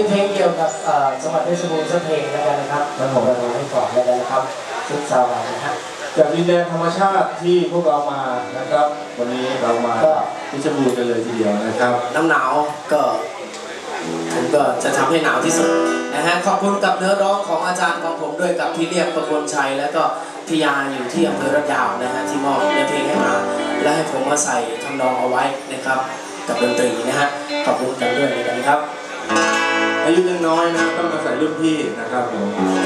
มีเพลงเกี่ยวกับจังหวัดเพชรบูรณ์สักเพลงแล้วกันนะครับแล้วผมจะร้องให้ก่อนแล้วกันนะครับชุดสาวนะฮะจากดินแดนธรรมชาติที่พวกเรามานะครับวันนี้เรามาเพชรบูรณ์กันเลยทีเดียวนะครับน้ำหนาวก็ผมก็จะทำให้หนาวที่สุดนะฮะขอบคุณกับเนื้อร้องของอาจารย์ของผมด้วยกับพี่เรียบประคนชัยแล้วก็พี่ยาอยู่ที่อำเภอระยาวนะฮะที่มอบเนื้อเพลงให้มาและให้ผมมาใส่ทำนองเอาไว้นะครับกับดนตรีนะฮะขอบคุณกันด้วยนะครับอายุยังน้อยนะต้องมาใส่รุ่นพี่นะครับผม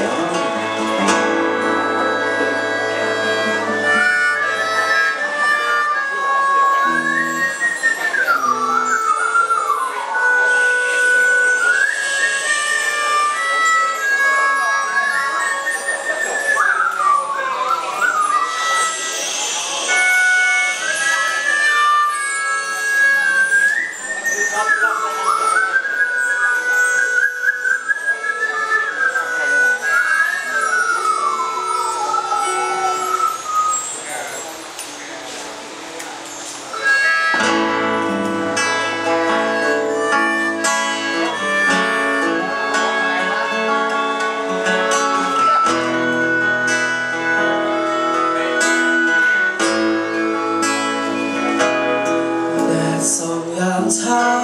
เช้า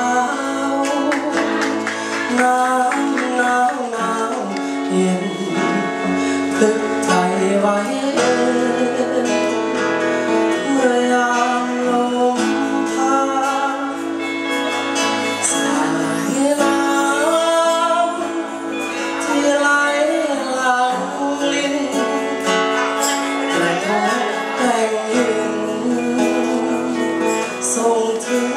หนาวหนาวหนาวเย็นพึกใจไว้เมื่อยามลมพัดสายน้ำที่ไหลหลังลิ้นและท้องแผ่นดินส่งถึง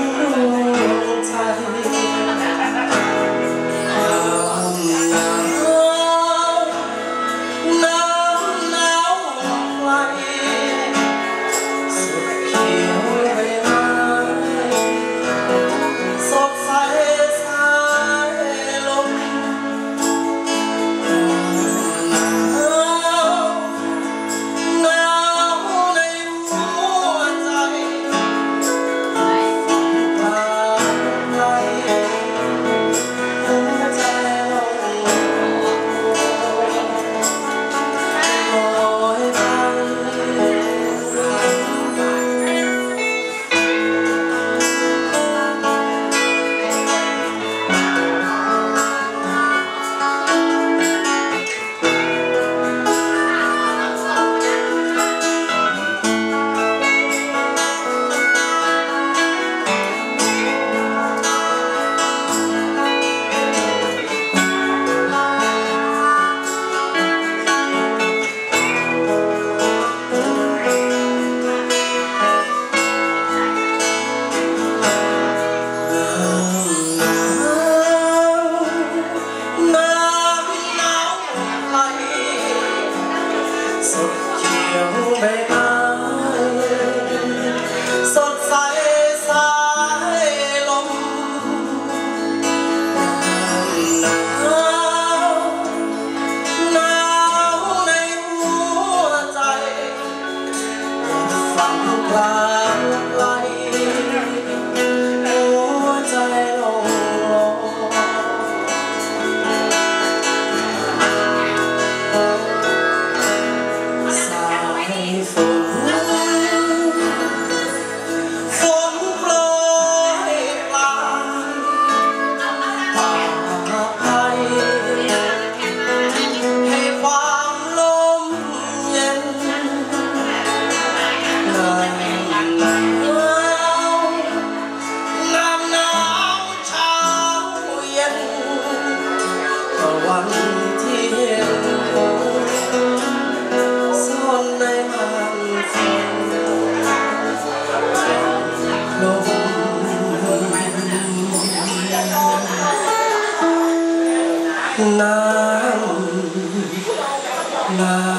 น้ำ